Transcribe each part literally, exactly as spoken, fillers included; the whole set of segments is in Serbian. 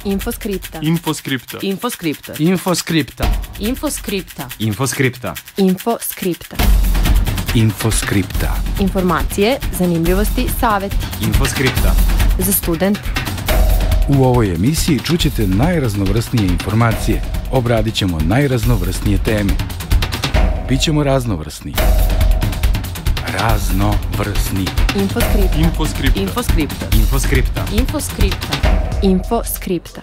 Infoskripta. Infoskripta. Infoskripta. Infoskripta. Infoskripta. Infoskripta. Infoskripta. Infoskripta. Informacije, zanimljivosti, saveti. Infoskripta. Za student. U ovoj emisiji čućete najraznovrsnije informacije. Obradit ćemo najraznovrsnije teme. Bićemo raznovrsni. Raznovrsni. Infoskripta. Infoskripta. Infoskripta. Infoskripta. Infoskripta. Infoskripta.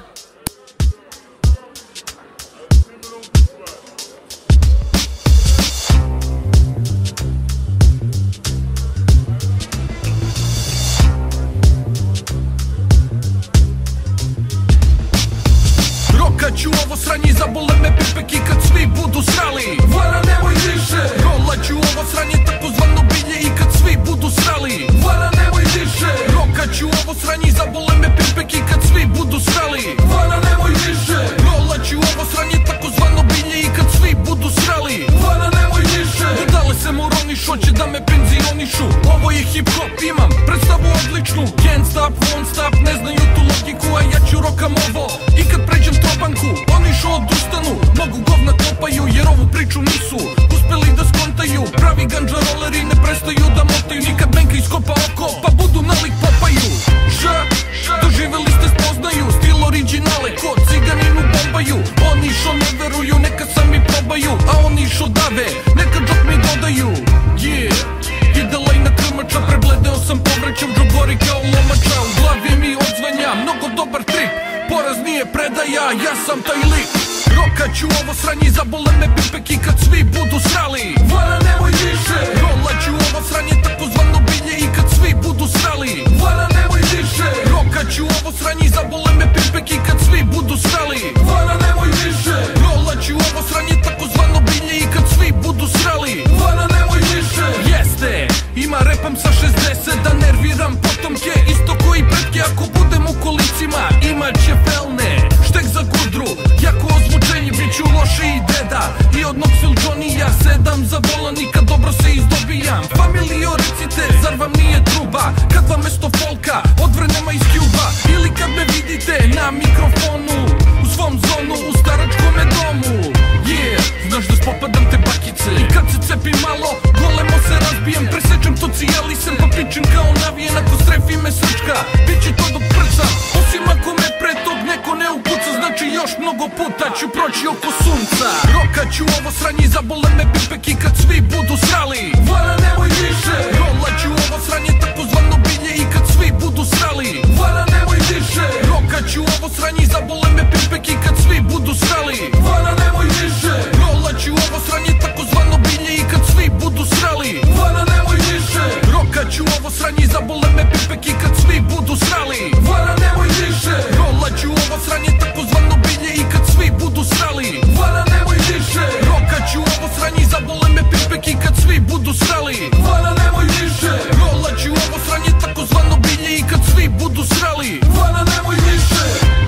Rokaću ovo sranje, zabole me pipeki kad svi budu srali. Vara nemoj više. Rolaću ovo sranje, takozvano bilje i kad svi budu srali. Vara nemoj više. Rokaću ovo sranje, zabole me pipeki kad svi budu srali. Vara nemoj više. Rolaću ovo sranje, takozvano bilje i kad svi budu srali. Vara nemoj više. Budale se moroniš, hoće da me penzionišu. Ovo je hip hop, imam predstavu odličnu. Can't stop, won't stop, ne znaju tu logiku, a ja ću rokam ovo. I kad pređem trobanku, oni šo odustanu. Mogu govna kopaju jer ovu priču nisu uspeli da skontaju. Pravi ganđa roleri ne prestaju da motaju. Nikad menka iskopa oko, pa budu nalik popaju. Ž, doživeli ste spoznaju. Stil originale, kod ciganinu bombaju. Oni šo ne veruju, neka sami probaju. A oni šo dave, neka džok mi dodaju. Yeah, idela i na krmača, prebledeo sam povrećem, džogori kao lomača. U glavi mi odzvanja, mnogo dobar trip. Poraz nije predaja, ja sam taj lik. Rokaću ovo sranje, zabole me pipeki kad svi budu srali. Vara nemoj više. Rolaću ovo sranje, takozvano bilje i kad svi budu srali. Vara nemoj više. Rokaću ovo sranje, zabole me pipeki kad svi budu srali. Vara nemoj više. Rolaću ovo sranje, takozvano bilje i kad svi budu srali. Vara nemoj više. Jeste, ima repam sa šezdeset da nerviram potomke. Isto koji pretke ako budem u kolicima. Imat će felne, štek za gudru. Jako ozvučenje, bit ću loši i deda. I od Knoxville Johnny ja sedam za volan i kad dobro se izdobijam. Familio recite, zar vam nije truba? Kad vam mesto folka, odvrenema iz Cuba. Ili kad me vidite na mikrofonu u svom zonu, u staračkome domu. Yeah, znaš da spopadam te bakice. I kad se cepim malo, golemo se razbijem. Presečem to cijalisem, pa pičem kao navijen. Ako strefi me srčka, bit će to dok prca. Osim ako me pre tog neko ne upuca, znači još mnogo puta ću proći oko sunca. Rokaću ovo sranje, zabole me pipeki kad svi budu srali. Vara nemoj više. Rolaću ovo sranje, takozvano bilje i kad svi budu srali. Vara nemoj više. Rokaću ovo sranje, zabole me pipeki kad svi budu srali. Vara nemoj više. Rolaću ovo sranje, takozvano bilje i kad svi budu srali. Vara nemoj više. Rokaću ovo sranje, zabole me pipeki kad svi budu srali. Vara nemoj više. Rolaću ovo sranje, takozvano bilje i kad svi budu srali. Vara nemoj više. Rokaću ovo sranje, zabole me pipeki kad svi budu srali. Vara nemoj više. Rolaću ovo sranje, takozvano bilje i kad svi budu srali. Vara nemoj više.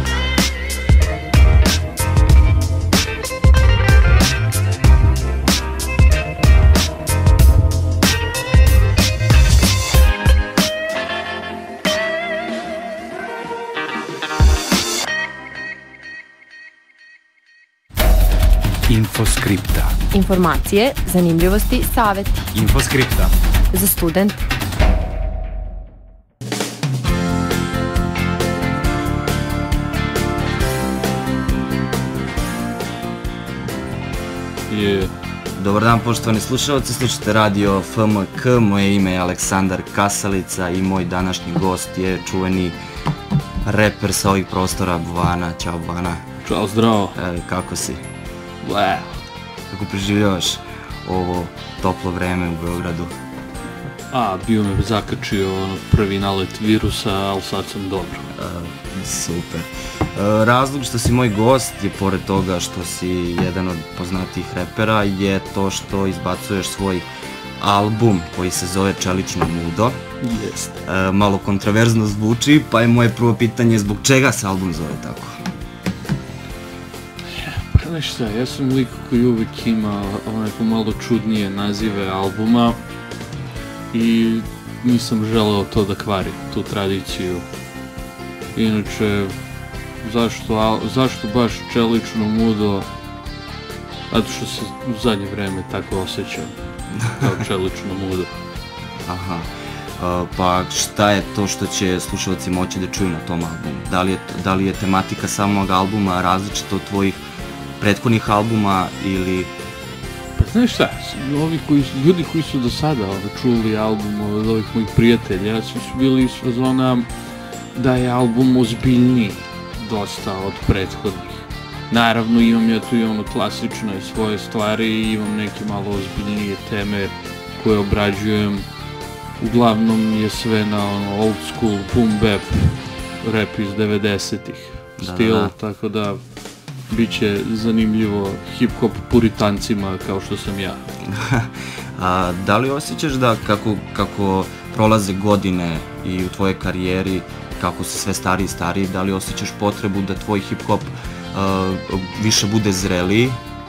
Infoskripta. Informacije, zanimljivosti, saveti. Infoskripta. Za student. Je. Dobar dan poštovani slušalci, slušate radio F M K, moje ime je Aleksandar Kasalica i moj današnji gost je čuveni reper sa ovih prostora Buvana. Ćao Buvana. Ćao, zdravo. E, kako si? Ble. Kako preživljavaš ovo toplo vreme u Beogradu? A, bio me zakačio ono, prvi nalet virusa, ali sad sam dobro. E, super. E, razlog što si moj gost je, pored toga što si jedan od poznatijih repera, je to što izbacuješ svoj album koji se zove Čelično mudo. Jest. E, malo kontroverzno zvuči, pa je moje prvo pitanje zbog čega se album zove tako? Pa nešto, ja sam lik koji uvijek ima onako malo čudnije nazive albuma i nisam želeo to da kvari, tu tradiciju. Inače, zašto, al, zašto baš čelično mudo? Zato što se u zadnje vreme tako osjećam, kao čelično mudo. Aha. Uh, pa šta je to što će slušalci moći da čuju na tom albumu? Da li je, da li je tematika samog albuma različita od tvojih prethodnih albuma ili... Pa znaš šta, ovi koji, ljudi koji su do sada ono, čuli album od ovih mojih prijatelja, svi su bili iz fazona da je album ozbiljniji dosta od prethodnih. Naravno imam ja tu i ono klasično i svoje stvari i imam neke malo ozbiljnije teme koje obrađujem. Uglavnom je sve na ono old school, boom bap, rap iz devedesetih stil, da, da. Tako da bit će zanimljivo hip-hop puritancima kao što sam ja. A, da li osjećaš da kako, kako prolaze godine i u tvojoj karijeri, kako si sve stariji i stariji, da li osjećaš potrebu da tvoj hip-hop uh, više bude zreliji?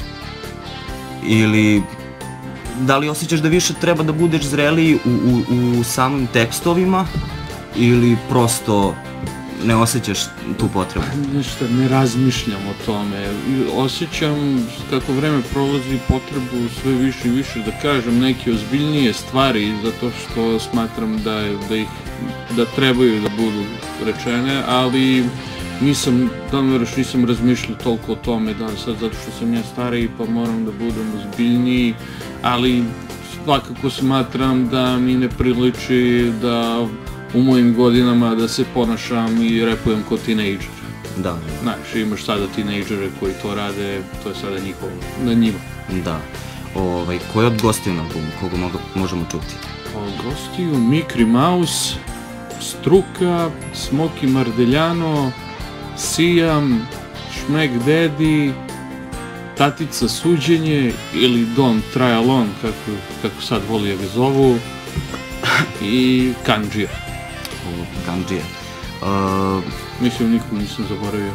Ili da li osjećaš da više treba da budeš zreliji u, u, u samim tekstovima? Ili prosto ne osjećaš tu potrebu? Ništa, ne razmišljam o tome. Osjećam kako vreme prolazi potrebu sve više i više da kažem neke ozbiljnije stvari zato što smatram da, da, ih, da trebaju da budu rečene, ali nisam, da li veraš, nisam razmišljao toliko o tome da sad zato što sam ja stariji pa moram da budem ozbiljniji, ali svakako smatram da mi ne priliči da u mojim godinama da se ponašam i repujem kao tinejdžer. Da. Znaš, imaš sada tinejdžere koji to rade, to je sada njihovo, na njima. Da. Ovaj, ko je od gostiju na albumu, koga možemo čuti? Od gostiju Mikri Mouse, Struka, Smoki Mardeljano, Sijam, Šmek Dedi, Tatica Suđenje ili Don Try Alone, kako, kako sad voli ja ga zovu, i Kandžija. O, Kandžija. Uh, mislim, nikom nisam zaboravio.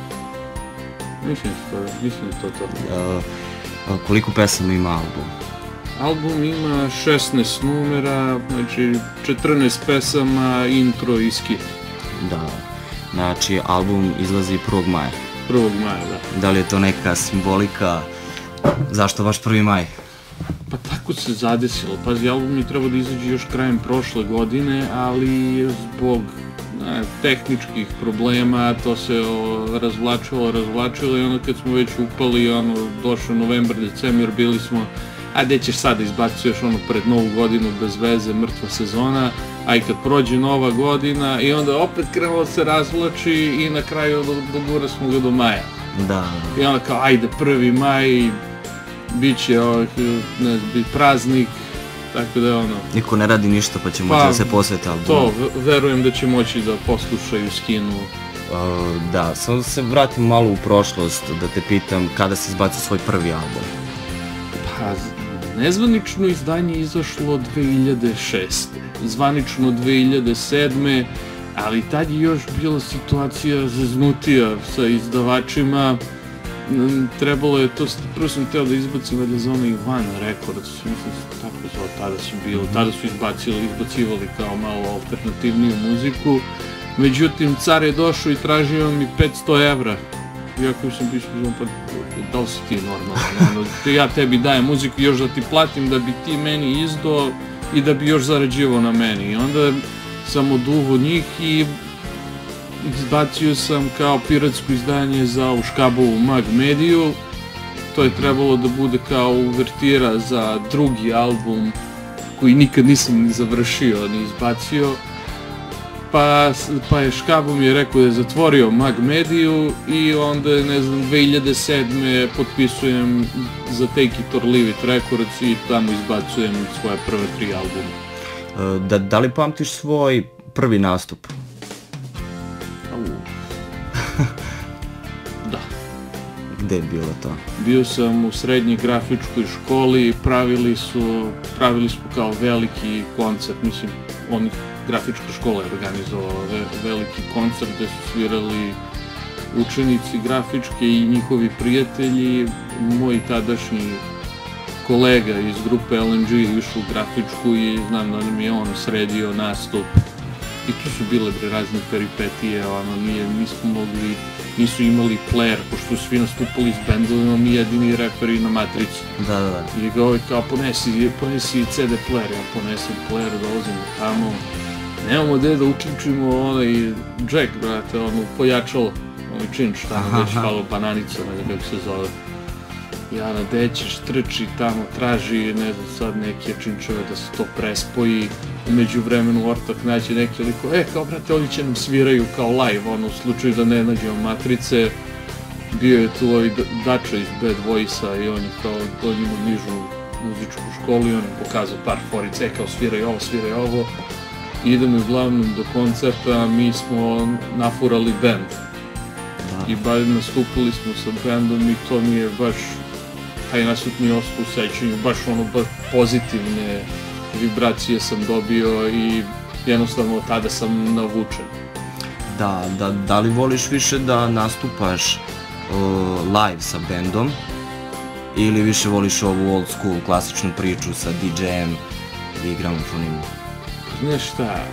Mislim, to, mislim da to to. Uh, koliko pesama ima album? Album ima šesnaest numera, znači četrnaest pesama, intro i skit. Da, znači album izlazi prvog maja. prvog maja, da. Da li je to neka simbolika? Zašto baš prvi maj? Pa tako se zadesilo. Pazi, album je trebao da izađe još krajem prošle godine, ali zbog ne, tehničkih problema to se o, razvlačilo, razvlačilo i onda kad smo već upali, ono, došao novembar, decembar, bili smo, a gde ćeš sada izbacuješ ono pred novu godinu bez veze, mrtva sezona, a i kad prođe nova godina i onda opet krenulo se razvlači i na kraju dogura smo ga do maja. Da. I onda kao, ajde, prvi maj, bit će ovaj, ne znam, praznik, tako da je ono... Niko ne radi ništa pa će moći pa, da se posvete albumu. To, verujem da će moći da poslušaju, skinu. Uh, da, samo da se vratim malo u prošlost, da te pitam kada si izbacio svoj prvi album. Pa, nezvanično izdanje izašlo dve hiljade šeste. Zvanično dve hiljade sedme. Ali tad je još bila situacija zeznutija sa izdavačima. Trebalo je to, prvo sam htio da izbacim valjda za ono Ivana Records, mislim se tako zvao, tada su bilo, tada su izbacili, izbacivali kao malo alternativniju muziku. Međutim, car je došao i tražio mi petsto evra. Iako sam pisao, pa da li si ti normalno, ono, ja tebi dajem muziku još da ti platim da bi ti meni izdao i da bi još zarađivao na meni. I onda sam oduvo njih i izbacio sam kao piratsko izdanje za u Škabovu Mag Mediju. To je trebalo da bude kao uvertira za drugi album koji nikad nisam ni završio, ni izbacio. Pa, pa je Škabo mi je rekao da je zatvorio Mag Mediju i onda, ne znam, dve hiljade sedme potpisujem za Take It or Leave It Records i tamo izbacujem svoje prve tri albuma. Da, da li pamtiš svoj prvi nastup? Da. Gde je bilo to? Bio sam u srednjoj grafičkoj školi, pravili su, pravili smo kao veliki koncert, mislim, onih grafička škola je organizovala ve, veliki koncert gde su svirali učenici grafičke i njihovi prijatelji. Moj tadašnji kolega iz grupe L N G išao u grafičku i znam da nam je on sredio nastup I tu su bile bre razne peripetije, ono, nije, nismo mogli, nisu imali player, pošto su svi nastupali s bendovima, mi jedini reperi na Matricu. Da, da, da. I ga ovaj kao, ponesi, ponesi C D player, ja ponesem player, dolazimo tamo, nemamo gde da uključimo onaj jack, brate, ono, pojačalo, onaj činč, tamo već halo bananica, ne znam kako se zove. Jana Dećiš trči tamo, traži, ne znam sad, neke činčeve da se to prespoji. Umeđu vremenu Ortak nađe neke liko, e, kao brate, oni će nam sviraju kao live, ono, u slučaju da ne nađemo Matrice. Bio je tu ovaj Dača iz Bad Voice-a i on je kao, on ima nižu muzičku školu i on je pokazao par forice, e, kao sviraj ovo, sviraj ovo. Idemo uglavnom do koncerta, mi smo nafurali band. I baš nastupili smo sa bandom i to mi je baš, taj nastup mi je ostao u sećanju, baš ono, baš pozitivne vibracije sam dobio i jednostavno od tada sam navučen. Da, da, da li voliš više da nastupaš uh, live sa bandom ili više voliš ovu old school klasičnu priču sa D J-em i gramofonima? Znaš šta,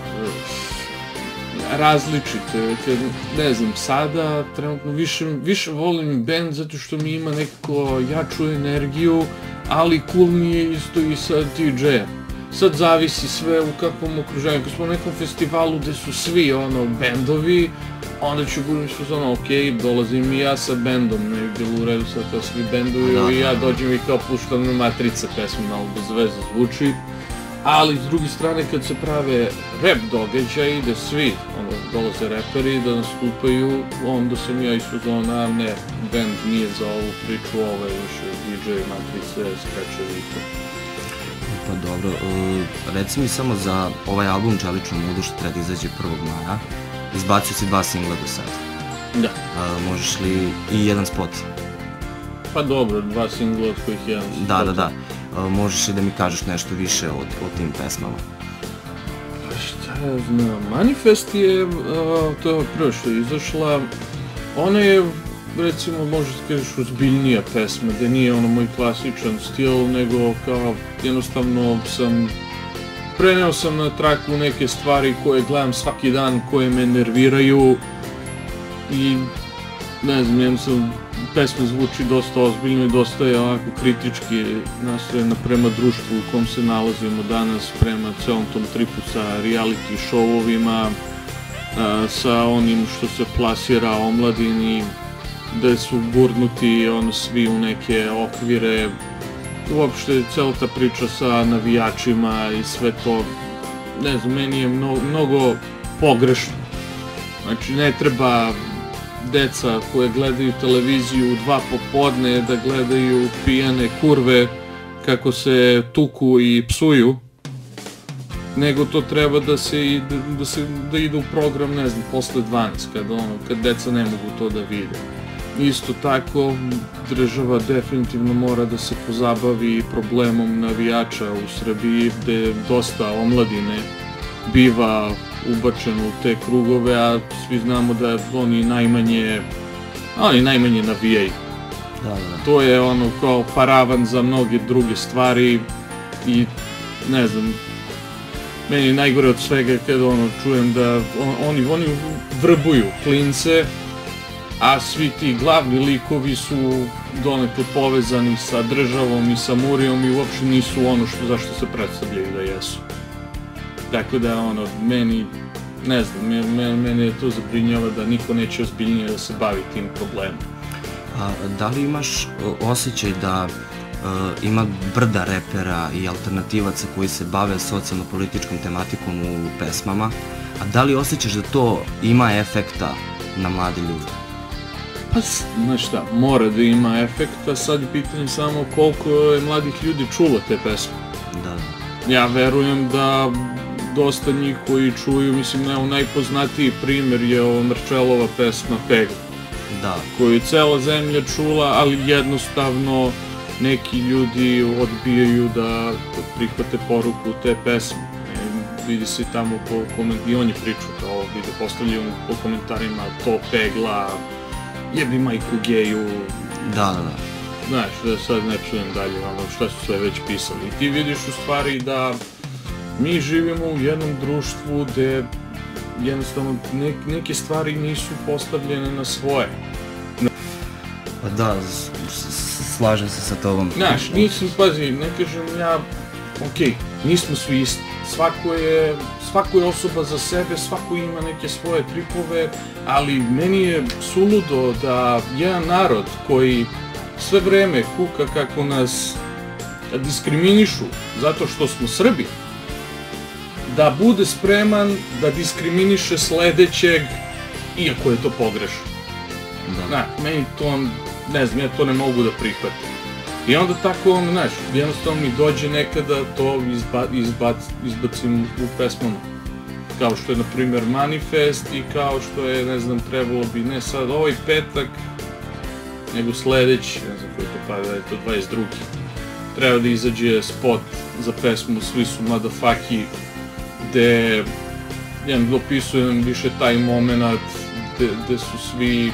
različite, ne znam, sada trenutno više, više volim band zato što mi ima nekako jaču energiju, ali cool mi je isto i sa D J-em. Sad zavisi sve u kakvom okruženju, ako smo u nekom festivalu gde su svi ono bendovi, onda ću budem što ono, ok, dolazim i ja sa bendom, ne bi bilo u redu sad kao svi bendovi i ja dođem i kao puštam na Matrice pesmu, malo bez veze zvuči. Ali s druge strane kad se prave rap događaji da svi ono, dolaze reperi da nastupaju, onda sam ja iz fazona, ne, band nije za ovu priču, ovo je više D J, Matrice, skečevi i to. Pa dobro, uh, reci mi samo za ovaj album Čelično mudo što treba da izađe prvog maja, izbacio si dva singla do sada. Da. Uh, možeš li i jedan spot? Pa dobro, dva singla od kojih jedan spot. Da, da, da. Uh, možeš li da mi kažeš nešto više o, o tim pesmama? Pa šta ja znam, Manifest je, uh, to je prvo što je izašla, ona je, recimo, možeš da kažeš ozbiljnija pesma, da nije ono moj klasičan stil, nego kao jednostavno sam, preneo sam na traku neke stvari koje gledam svaki dan, koje me nerviraju i ne znam, jednostavno pesma zvuči dosta ozbiljno i dosta je ovako kritički nastrojena prema društvu u kom se nalazimo danas, prema celom tom tripu sa reality showovima, sa onim što se plasira omladini, da su gurnuti ono svi u neke okvire, uopšte cela ta priča sa navijačima i sve to, ne znam, meni je mnogo, mnogo pogrešno. Znači ne treba deca koje gledaju televiziju u dva popodne da gledaju pijane kurve kako se tuku i psuju, nego to treba da se, da se, da ide u program, ne znam, posle dvanaest, kad ono, kad deca ne mogu to da vide. Isto tako, država definitivno mora da se pozabavi problemom navijača u Srbiji, gde dosta omladine biva ubačeno u te krugove, a svi znamo da oni najmanje, oni najmanje navijaju. Da, da. To je ono kao paravan za mnoge druge stvari i ne znam, meni je najgore od svega kada ono čujem da on, oni, oni vrbuju klince, a svi ti glavni likovi su donekle povezani sa državom i sa Murijom i uopšte nisu ono što, zašto se predstavljaju da jesu. Tako da, ono, meni, ne znam, meni, meni je to zabrinjava da niko neće ozbiljnije da se bavi tim problemom. A, da li imaš osjećaj da uh, ima brda repera i alternativaca koji se bave socijalno-političkom tematikom u pesmama, a da li osjećaš da to ima efekta na mlade ljude? Pa, znaš šta, mora da ima efekta, sad je pitanje samo koliko je mladih ljudi čulo te pesme. Da. Ja verujem da dosta njih koji čuju, mislim, ne, najpoznatiji primer je ova Marčelova pesma Pegla. Da. Koju je cela zemlja čula, ali jednostavno neki ljudi odbijaju da prihvate poruku te pesme. E, vidi se tamo po komentarima, i on je pričao kao vide, postavljaju po komentarima to Pegla, jebi majku geju. Da, da, da. Znaš, da sad ne čujem dalje ono šta su sve već pisali. I ti vidiš u stvari da mi živimo u jednom društvu gde jednostavno ne, neke stvari nisu postavljene na svoje. Pa da, s- s- slažem se sa tobom. Znaš, nisam, pazi, ne kažem ja, okej, nismo svi isti. Svako je, svako je osoba za sebe, svako ima neke svoje tripove, ali meni je suludo da jedan narod koji sve vreme kuka kako nas diskriminišu zato što smo Srbi, da bude spreman da diskriminiše sledećeg, iako je to pogrešno. Da. Znaš, meni to, ne znam, ja to ne mogu da prihvatim. I onda tako, ono, znaš, jednostavno mi dođe nekada to izba, izbac, izbacim u pesmama. Kao što je, na primjer, Manifest i kao što je, ne znam, trebalo bi, ne sad ovaj petak, nego sledeći, ne znam koji to pada, je to dvadeset drugi Treba da izađe spot za pesmu Svi su motherfucki, gde jedan dopisujem više taj moment gde, gde su svi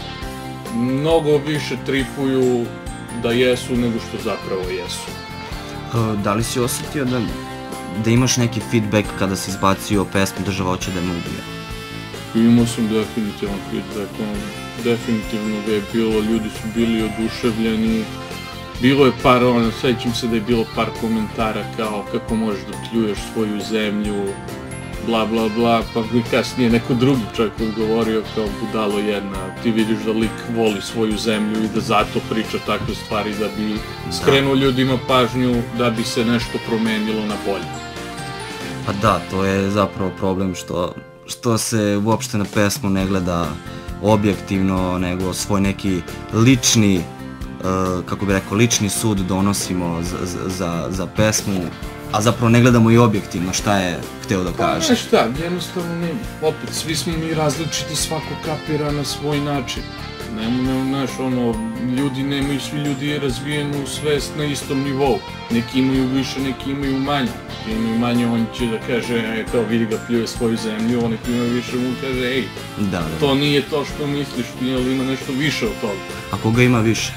mnogo više tripuju da jesu nego što zapravo jesu. E, Da li si osjetio da, da imaš neki feedback kada si izbacio pesmu Država hoće da me ubije? Imao sam definitivan feedback, ono, definitivno ga je bilo, ljudi su bili oduševljeni. Bilo je par, ono, sećam se da je bilo par komentara kao kako možeš da pljuješ svoju zemlju, bla bla bla, pa mi kasnije neko drugi čovjek odgovorio kao budalo jedna, ti vidiš da lik voli svoju zemlju i da zato priča takve stvari da bi skrenuo ljudima pažnju, da bi se nešto promenilo na bolje. Pa da, to je zapravo problem što, što se uopšte na pesmu ne gleda objektivno, nego svoj neki lični, uh, kako bi rekao, lični sud donosimo za, za, za pesmu, a zapravo ne gledamo i objektivno šta je hteo da Pa kaže. znaš šta, jednostavno ne, opet, svi smo mi različiti, svako kapira na svoj način. Nemo, nemo, znaš, ono, ljudi nemaju, svi ljudi razvijenu svest na istom nivou. Neki imaju više, neki imaju manje. Neki imaju manje, on će da kaže, e, kao vidi ga pljuje svoju zemlju, oni koji imaju više, mu kaže, ej, Da, da. to nije to što misliš, nije li ima nešto više od toga. A koga ima više?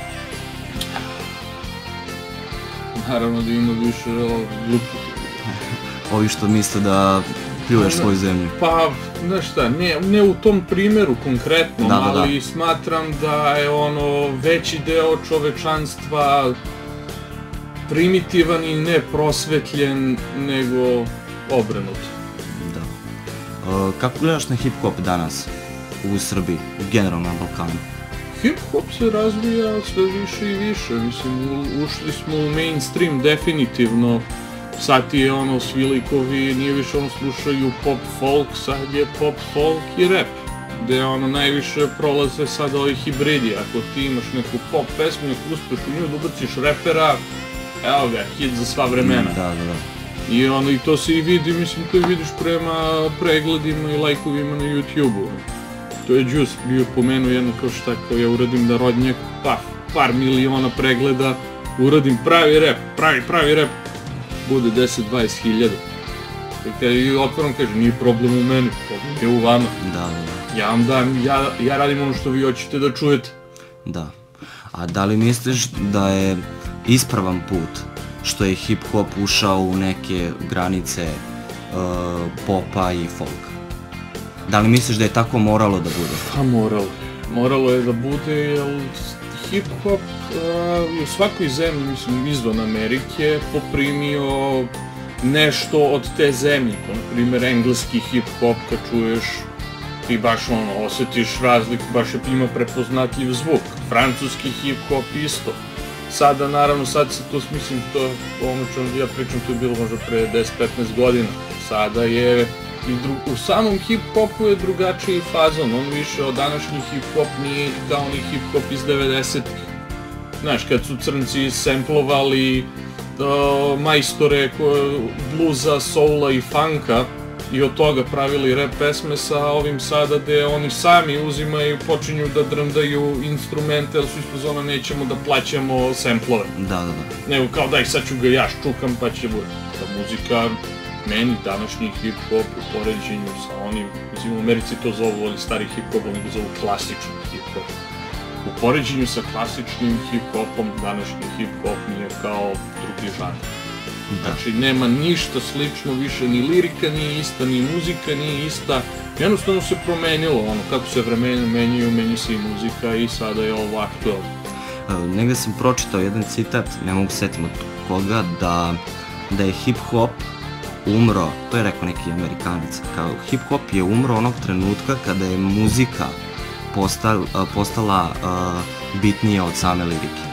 Naravno da ima više gluposti. Ovi što misle da pljuješ svoju zemlju. Pa, znaš šta, ne, ne u tom primjeru konkretno, Da, da, da. ali smatram da je ono veći deo čovečanstva primitivan i neprosvetljen nego obrnuto. Da. E, kako gledaš na hip-hop danas u Srbiji, generalno na Balkanu? Hip-hop se razvija sve više i više, mislim, u- ušli smo u mainstream definitivno. Sad ti je ono, svi likovi, nije više ono slušaju pop folk, sad je pop folk i rap. Gde ono, najviše prolaze sad ovi hibridi, ako ti imaš neku pop pesmu, neku uspeš u nju, da ubaciš repera, evo ga, hit za sva vremena. Da, da, da. I ono, i to se i vidi, mislim, to i vidiš prema pregledima i lajkovima na YouTube-u. To je Juice bio pomenuo jedno kao šta, kao ja uradim da rodnjak, pa, par miliona pregleda, uradim pravi rap, pravi, pravi rap, bude deset do dvadeset hiljada. I kada i otvoreno kaže, nije problem u meni, problem je u vama. Da, da, da. Ja vam dam, ja, ja radim ono što vi hoćete da čujete. Da. A da li misliš da je ispravan put što je hip-hop ušao u neke granice uh, popa i folka? Da li misliš da je tako moralo da bude? Pa moralo. Moralo je da bude, jer hip-hop uh, u svakoj zemlji, mislim, izvan Amerike, poprimio nešto od te zemlje. Pa, na primjer, engleski hip-hop, kad čuješ, ti baš ono, osjetiš razliku, baš je ima prepoznatljiv zvuk. Francuski hip-hop isto. Sada, naravno, sad se to, mislim, to, ono čemu ja pričam, to je bilo možda pre deset do petnaest godina. Sada je, i dru, u samom hip-hopu je drugačiji fazon, on više od današnji hip-hop nije kao ni hip-hop iz devedesetih. Znaš, kad su crnci semplovali uh, majstore koje, bluza, soula i funka, i od toga pravili rap pesme, sa ovim sada gde oni sami uzimaju, počinju da drndaju instrumente, jer su ispod zona nećemo da plaćamo semplove. Da, da, da. Nego kao daj sad ću ga ja ščukam pa će bude. Ta muzika, meni današnji hip-hop u poređenju sa onim, mislim u Americi to zovu, oni stari hip-hop, oni ga zovu klasični hip-hop. U poređenju sa klasičnim hip-hopom, današnji hip-hop mi je kao drugi žanr. Znači, nema ništa slično više, ni lirika nije ista, ni muzika nije ista. Jednostavno se promenilo, ono, kako se vremena menjaju, menja se i muzika i sada je ovo aktualno. Negde sam pročitao jedan citat, ne mogu setiti od koga, da, da je hip-hop umro, to je rekao neki Amerikanac, kao hip-hop je umro onog trenutka kada je muzika postal, postala uh, bitnija od same lirike.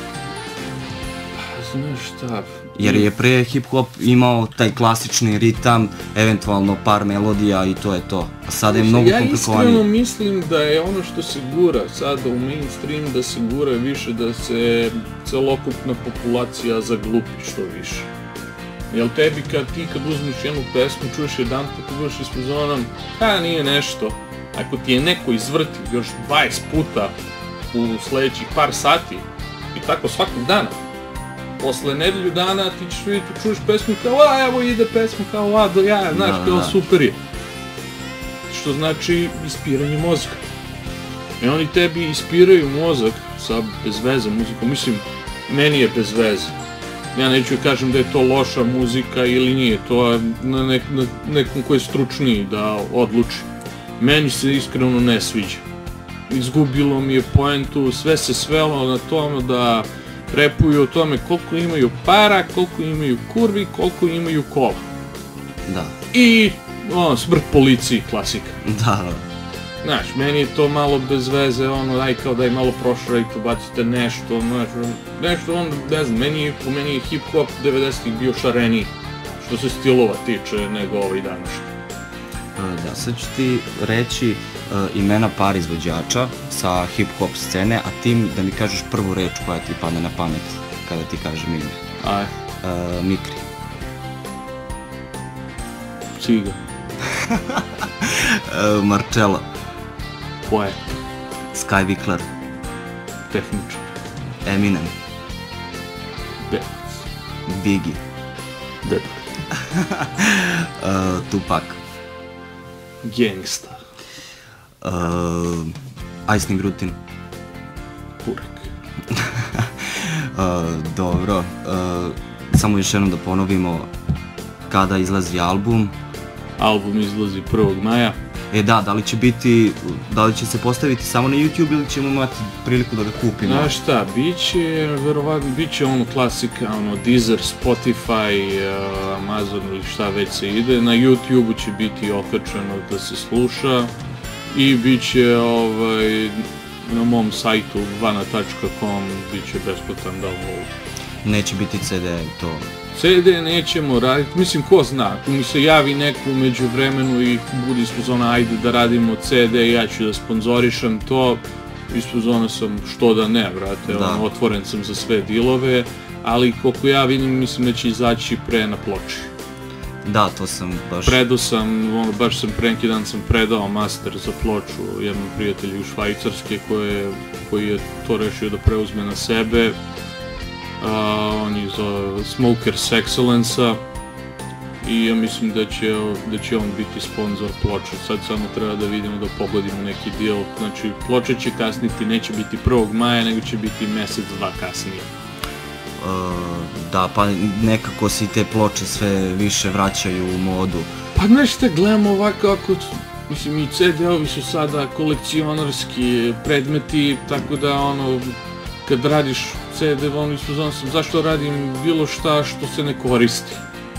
Znaš šta? Jer je pre hip-hop imao taj klasični ritam, eventualno par melodija i to je to. A sada je mnogo komplikovanije. Ja iskreno mislim da je ono što se gura sada u mainstream, da se gura više da se celokupna populacija zaglupi što više. Jel tebi kad ti kad uzmeš jednu pesmu, čuješ jedan put, budeš ispod zonom, a nije nešto. Ako ti je neko izvrti još dvadeset puta u sledećih par sati i tako svakog dana, posle nedelju dana ti ćeš vidjeti, čuješ pesmu kao, a evo ide pesma kao, a do jaja, znaš, da, kao da. super je. Što znači ispiranje mozga. I oni tebi ispiraju mozak sa bez veze muzikom, mislim, meni je bez veze. Ja neću kažem da je to loša muzika ili nije, to je na, nek, na nekom ko je stručniji da odluči. Meni se iskreno ne sviđa. Izgubilo mi je poentu, sve se svelo na tome da repuju o tome koliko imaju para, koliko imaju kurvi, koliko imaju kola. Da. I, ono, smrt policiji, klasika. Da, da. Znaš, meni je to malo bez veze, ono, daj kao daj malo proširajte, bacite nešto, znaš, nešto, ono, ne znam, meni, po meni je hip-hop devedesetih bio šareniji, što se stilova tiče, nego ovaj današnji. Da, sad ću ti reći uh, imena par izvođača sa hip-hop scene, a ti da mi kažeš prvu reč koja ti padne na pamet kada ti kažem ime. Aj. Uh, Mikri. Ciga. uh, Marcello. Poet. Sky Vikler. Tehničar. Eminem. Beats. Biggie. Dead. uh, Tupac. Gangsta. Uh, Ice Grutin. Kurek. uh, dobro. Uh, samo još jednom da ponovimo kada izlazi album. Album izlazi prvog maja. E da, da li će biti, da li će se postaviti samo na YouTube ili ćemo imati priliku da ga kupimo? Znaš šta, bit će, verovatno, bit će ono klasika, ono, Deezer, Spotify, uh, Amazon ili šta već se ide, na YouTube-u će biti okačeno da se sluša i bit će, ovaj, na mom sajtu vana tačka com bit će besplatan download. Neće biti C D to? C D nećemo raditi, mislim ko zna, ako mi se javi neko umeđu vremenu i budi ispod zona ajde da radimo C D, ja ću da sponzorišem to, ispod zona sam što da ne, brate, da. On, otvoren sam za sve dilove, ali koliko ja vidim mislim da će izaći pre na ploči. Da, to sam baš... Predao sam, ono, baš sam pre neki dan sam predao master za ploču jednom prijatelju iz Švajcarske koje, koji je to rešio da preuzme na sebe. Uh, on je za Smokers Excellence-a i ja mislim da će, da će on biti sponsor ploče. Sad samo treba da vidimo, da pogodimo neki deal. Znači, ploče će kasniti, neće biti prvog maja, nego će biti mesec, dva kasnije. Uh, da, pa nekako si te ploče sve više vraćaju u modu. Pa znaš šta, gledamo ovako, ako, mislim i C D-ovi su sada kolekcionarski predmeti, tako da ono, kad radiš C D, ono su znam sam, zašto radim bilo šta što se ne koristi.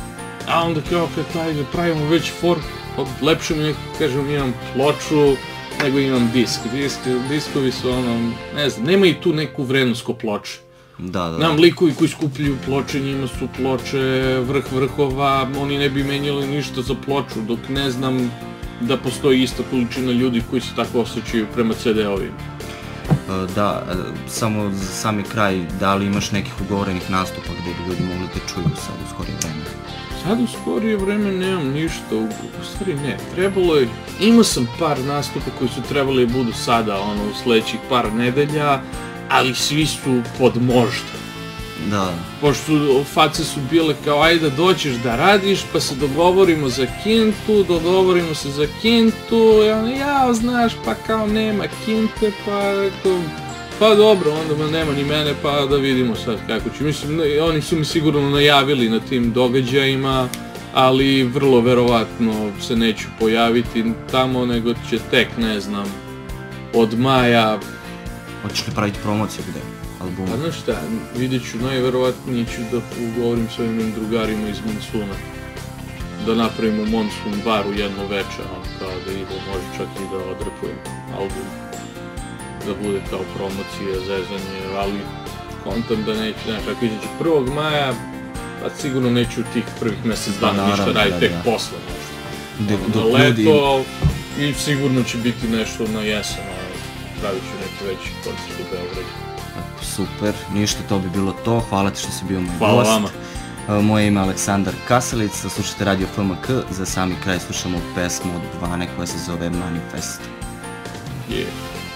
A onda kao kad taj, pravimo već for, lepše mi neko, kažem, imam ploču, nego imam disk. Disk, diskovi su ono, ne znam, nema i tu neku vrednost ko ploče. Da, da. Nam likovi koji skupljaju ploče, njima su ploče vrh vrhova, oni ne bi menjali ništa za ploču, dok ne znam da postoji ista količina ljudi koji se tako osjećaju prema C D-ovima. Da, samo za sami kraj, da li imaš nekih ugovorenih nastupa gdje bi ljudi mogli te čuju sad u skorije vreme? Sad u skorije vreme nemam ništa, u stvari ne, trebalo je, imao sam par nastupa koji su trebali da budu sada, ono, u sledećih par nedelja, ali svi su pod možda. Da. Pošto face su bile kao ajde doćeš da radiš, pa se dogovorimo za kintu, dogovorimo se za kintu, i ono, ja znaš, pa kao nema kinte, pa rekao, pa dobro, onda ma nema ni mene, pa da vidimo sad kako će. Mislim, oni su mi sigurno najavili na tim događajima, ali vrlo verovatno se neću pojaviti tamo, nego će tek, ne znam, od maja... Hoćeš li praviti promociju gde? Albuma? Pa znaš šta, vidjet ću, najverovatnije ću da ugovorim s ovim drugarima iz Monsuna. Da napravimo Monsun baru jedno veče, kao da idem, može čak i da odrepujem album. Da bude kao promocija, zezanje, ali kontam da neću, znaš, ako izađe prvog maja, pa sigurno neću tih prvih mesec dana ništa raditi, tek posle nešto. Na leto i sigurno će biti nešto na jesen, pravit ću neki veći koncert u Beogradu. Super, ništa, to bi bilo to, hvala ti što si bio moj gost. Hvala vama. Moje ime je Aleksandar Kasalic, slušajte Radio F M K, za sami kraj slušamo pesmu od Vane koja se zove Manifest. Yeah.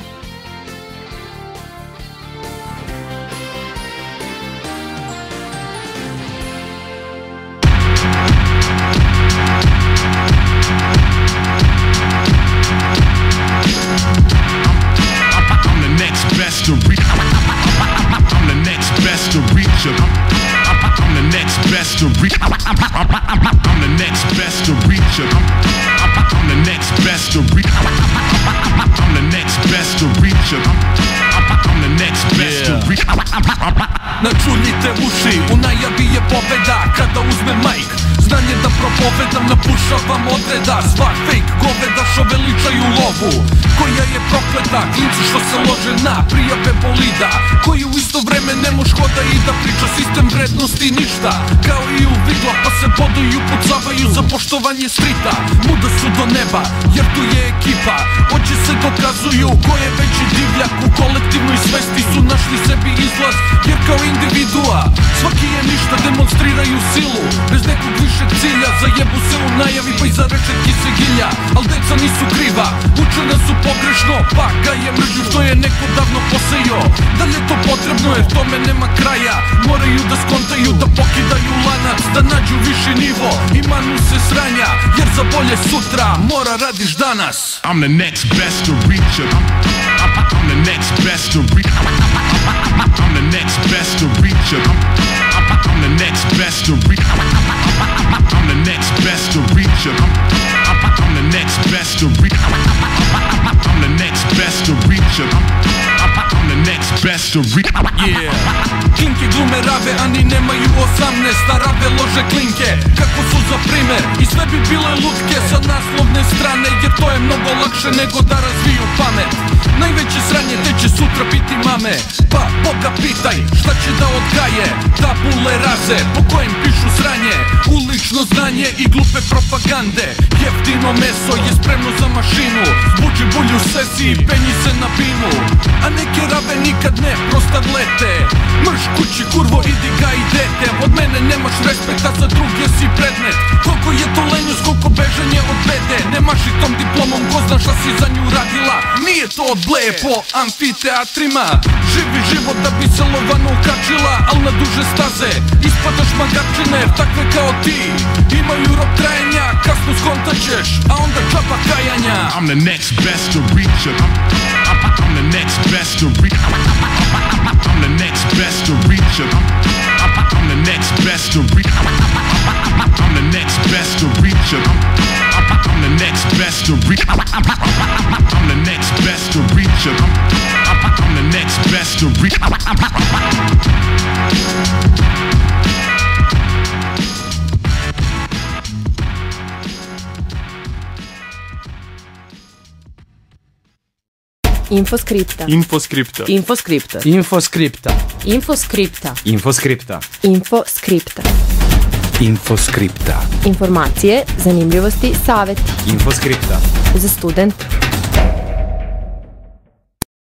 To reach, I'm the next best to reach you. I'm the next best to reach. I'm the next best to reach you. I'm the next best to reach. Načuljite uši, u najavi je pobeda kada uzme majk. Znanje da propovedam, napušavam odreda. Sva fake goveda što veličaju lovu, koja je prokleta, klinci što se lože na prijave bolida, koji u isto vreme ne moš hoda i da priča sistem vrednosti ništa. Kao i u vigla pa se boduju, pucavaju za poštovanje strita. Muda su do neba jer tu je ekipa, oči se dokazuju ko je veći divljak. U kolektivnoj svesti su našli sebi izlaz, jer kao individua svaki je ništa, demonstriraju silu bez nekog višeg cilja. Zajebu se u najavi pa iza rečetki se gilja, al deca nisu kriva, učena su pogrešno, pa ga je mržu što je neko davno posejo. Da li je to potrebno jer tome nema kraja, moraju da skontaju da pokidaju lanac, da nađu viši nivo i manu se sranja, jer za bolje sutra mora radiš danas. I'm the next best to reach you. I'm the next best to reach. I'm the next best to reach you. I'm the next best to reach. I'm the next best to reach you. I'm the next best to reach. I'm the next best to reach you. I'm the next best to reach. Yeah. Klinke glume rave, ani nemaju osamnaest, a rave lože klinke kako su za primer i sve bi bile lutke sa naslovne strane, jer to je mnogo lakše nego da razviju pamet. Najveće sranje te će sutra biti mame, pa Boga pitaj šta će da odgaje. Tabule raze po kojim pišu sranje, ulično znanje i glupe propagande. Jeftino meso je spremno za mašinu, zbuči bulju sesiji, penji se na binu. A neke rave nikad ne prostarlete, mrš kući kurvo idi ga i dete. Od mene nemaš respekta, za druge si predmet. Koliko je to lenjost, koliko bežanje od bede. Nemaš i tom diplomom, ko zna šta si za nju radila. Nije to od bleje po amfiteatrima. Živi život da bi se lovano ukačila, al na duže staze ispadaš magarčine, jer takve kao ti imaju rok trajanja. Kasno skontaćeš, a onda džaba kajanja. I'm the next best to reach you. I'm the next best to reach. I'm the next best to reach you. I'm the next best to reach. I'm the next best to reach you. I'm the next best to reach. I'm the next best to reach you. I'm the next best to reach. Infoskripta. Infoskripta. Infoskripta. Infoskripta. Infoskripta. Infoskripta. Infoskripta. Infoskripta. Informacije, zanimljivosti, saveti. Infoskripta. Za studente.